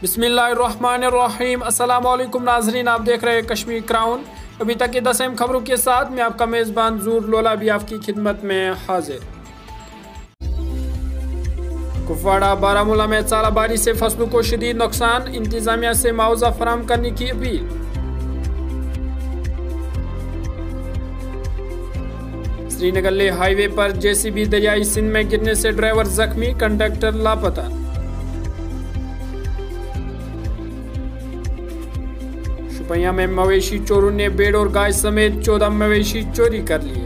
बिस्मिल्लाहिर्रहमानिर्रहीम। अस्सलाम वालेकुम नाजरीन, आप देख रहे हैं कश्मीर क्राउन। अभी तक की 10 अहम खबरों के साथ मैं आपका मेज़बान ज़ूर लोला भी आपकी खिदमत में हाजिर। कुपवाड़ा बारामूला में सालाबारी से फसलों को शदीद नुकसान, इंतजामिया से मुआवजा फराहम करने की अपील। श्रीनगर लेह हाईवे पर जेसीबी दरियाई सिंध में गिरने से ड्राइवर जख्मी, कंडक्टर लापता। शुपियां में मवेशी चोरों ने भेड़ और गाय समेत 14 मवेशी चोरी कर लिए।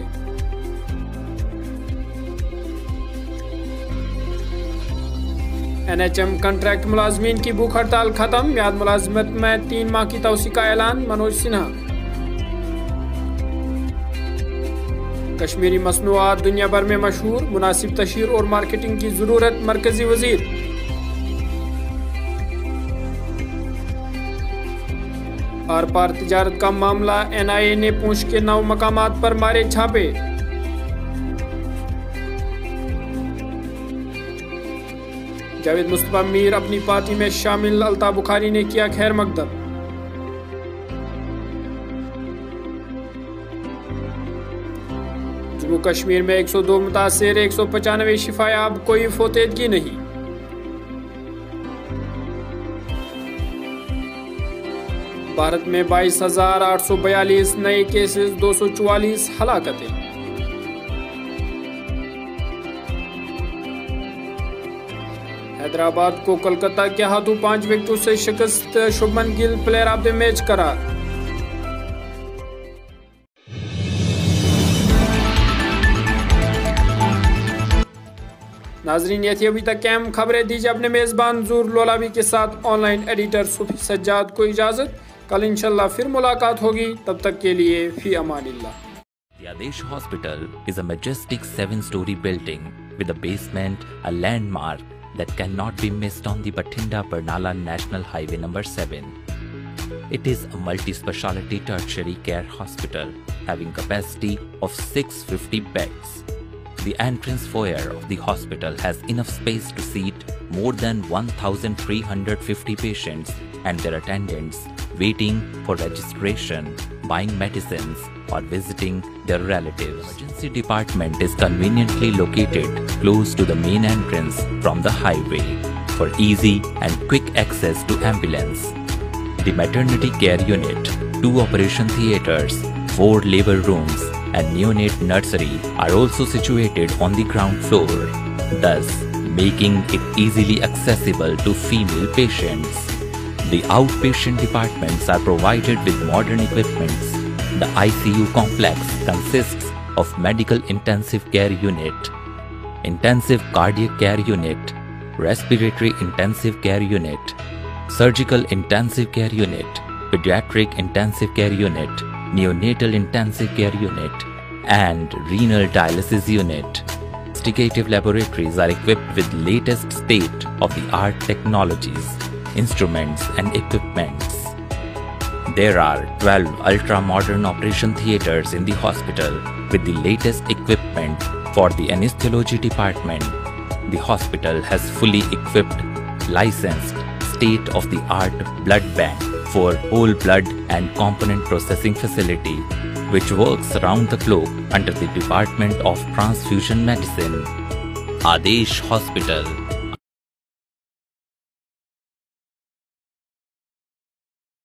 एनएचएम कॉन्ट्रैक्ट मुलाजमीन की भूख हड़ताल खत्म, मियाद मुलाजमत में 3 माह की तौसी का ऐलान। मनोज सिन्हा। कश्मीरी मसनूआत दुनिया भर में मशहूर, मुनासिब तशहीर और मार्केटिंग की जरूरत, मरकजी वजीर। आर पार तिजारत का मामला, एनआईए ने पूंछ के 9 मकामात पर मारे छापे। जावेद मुस्तफा मीर अपनी पार्टी में शामिल, अल्ताफ बुखारी ने किया खैर मकदम। जम्मू कश्मीर में 102 मुतासिर, 195 शिफायाब, कोई फोतेदगी नहीं। भारत में 22,842 नए केसेस, 244 हलाकतें। हैदराबाद को कोलकाता के हाथों 5 विकेटों से शिकस्त, Shubman Gill player of the match करार। नाजरीन, ये थी अभी तक की अहम खबरें। दीजिए अपने मेज़बान ज़ूर लोलावी के साथ ऑनलाइन एडिटर सूफी सज्जाद को इजाज़त। कल इंशाल्लाह फिर मुलाकात होगी, तब तक के लिए फी अमानिल्लाह। The Adesh Hospital is a majestic 7-story building with a basement, a landmark that cannot be missed on the Bathinda-Barnala National Highway number 7. It is a multi-speciality tertiary care hospital having capacity of 650 beds. The entrance foyer of the hospital has enough space to seat more than 1,350 patients and their attendants waiting for registration, buying medicines, or visiting their relatives. The emergency department is conveniently located close to the main entrance from the highway for easy and quick access to ambulance. The maternity care unit, 2 operation theaters, 4 labor rooms, and neonate nursery are also situated on the ground floor, thus making it easily accessible to female patients. The outpatient departments are provided with modern equipments. The ICU complex consists of medical intensive care unit, intensive cardiac care unit, respiratory intensive care unit, surgical intensive care unit, pediatric intensive care unit, neonatal intensive care unit, and renal dialysis unit. Investigative laboratories are equipped with latest state-of-the-art technologies, instruments and equipments. There are 12 ultra-modern operation theaters in the hospital with the latest equipment for the anesthesiology department. The hospital has fully equipped, licensed, state-of-the-art blood bank for whole blood and component processing facility, which works around the clock under the Department of Transfusion Medicine. Adesh Hospital,